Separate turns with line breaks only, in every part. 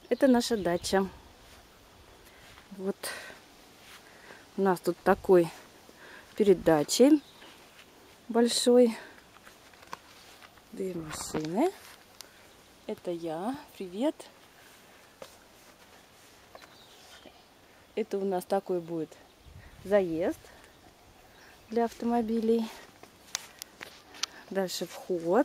Это наша дача. Вот у нас тут такой перед дачей большой. Две машины. Это я. Привет. Это у нас такой будет заезд для автомобилей. Дальше вход.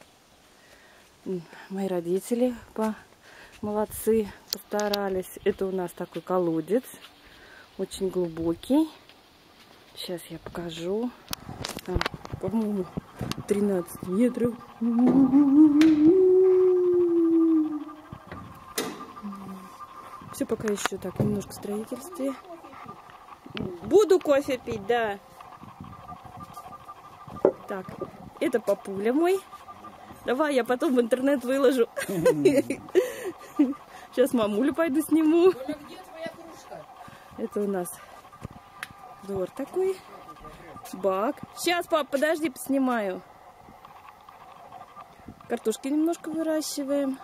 Мои родители молодцы, постарались. Это у нас такой колодец. Очень глубокий. Сейчас я покажу. Там, по-моему, 13 метров. Все пока еще так, немножко в строительстве. Буду кофе пить, да. Так, это папуля мой. Давай, я потом в интернет выложу. Сейчас мамулю пойду сниму. Это у нас двор такой. Бак. Сейчас, пап, подожди, поснимаю. Картошки немножко выращиваем.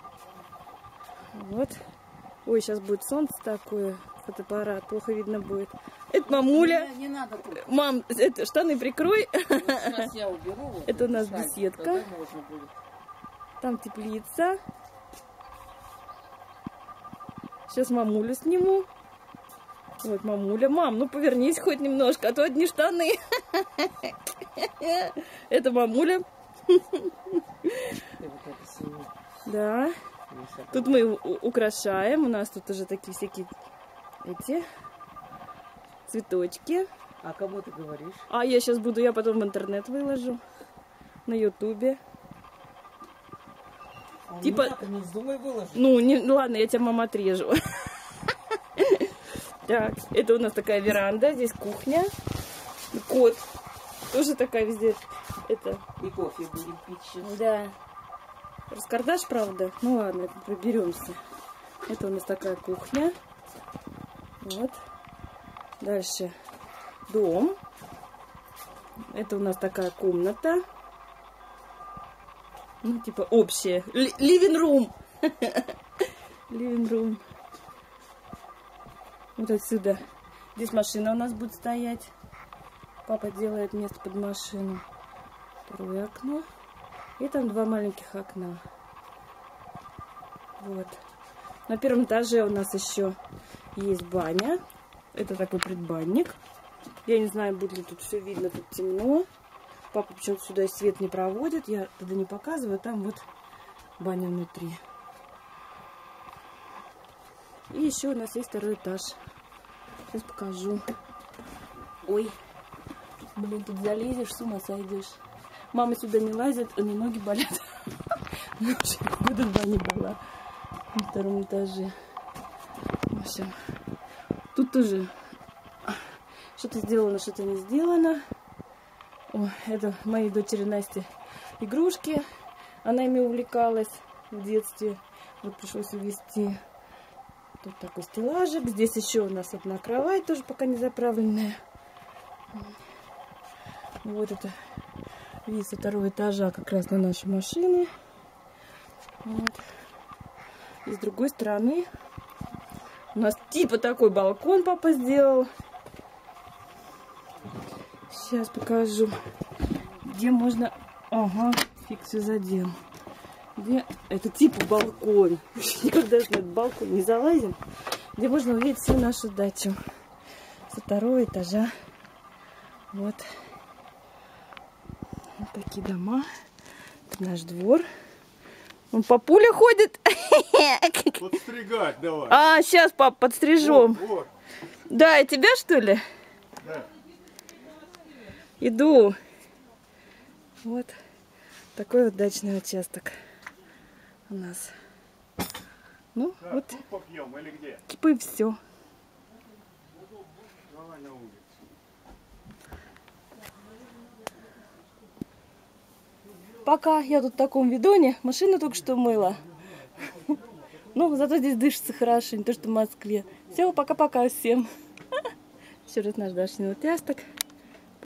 Вот. Ой, сейчас будет солнце такое. Фотоаппарат, плохо видно будет. Это мамуля.
Не надо тут.
Мам, это штаны прикрой.
Сейчас я уберу. Вот
это у нас
шарик,
беседка. Там теплица. Сейчас мамулю сниму. Вот мамуля. Мам, ну повернись хоть немножко, а то одни штаны. Это мамуля. Да. Тут мы украшаем. У нас тут уже такие всякие эти цветочки.
А кому ты говоришь?
А я сейчас буду, я потом в интернет выложу. На ютубе. Типа,
не вздумай выложить.
ну, ладно, я тебя, мама, отрежу. Так, это у нас такая веранда, здесь кухня. Кот. Тоже такая везде. Это.
И кофе будем пить сейчас.
Да. Раскардаш, правда? Ну ладно, проберемся. Это у нас такая кухня. Вот. Дальше дом. Это у нас такая комната. Ну, типа общая. Living room. Living room. Вот отсюда. Здесь машина у нас будет стоять. Папа делает место под машину. Второе окно. И там два маленьких окна. Вот. На первом этаже у нас еще есть баня. Это такой предбанник. Я не знаю, будет ли тут все видно, тут темно. Папа почему-то сюда свет не проводит. Я тогда не показываю. Там вот баня внутри. И еще у нас есть второй этаж. Сейчас покажу. Ой. Блин, тут залезешь, с ума сойдешь. Мама сюда не лазит, а мне ноги болят. Она уже года два не была на втором этаже. В общем, тут тоже что-то сделано, что-то не сделано. О, это моей дочери Насти игрушки. Она ими увлекалась в детстве. Вот пришлось увезти. Тут такой стеллажик. Здесь еще у нас одна кровать, тоже пока не заправленная. Вот это вид со второго этажа как раз на наши машины. Вот. И с другой стороны у нас типа такой балкон папа сделал. Сейчас покажу, где можно... Ага, фиг все задел. Где... Это типа балкон. Никогда на этот балкон не залазим. Где можно увидеть всю нашу дачу. Со второго этажа. Вот. Вот такие дома. Это наш двор. Он папуля ходит.
Подстригать давай.
А, сейчас, пап, подстрижем.
Вот, вот.
Да, и тебя, что ли?
Да.
Иду. Вот такой вот дачный участок у нас. Ну,
Так,
вот.
тут попьем или где?
Типа и все.
Давай на улицу.
Пока я тут в таком видоне, машину только что мыла. Ну, зато здесь дышится хорошо, не то что в Москве. Все, пока-пока всем. Еще раз наш дачный участок.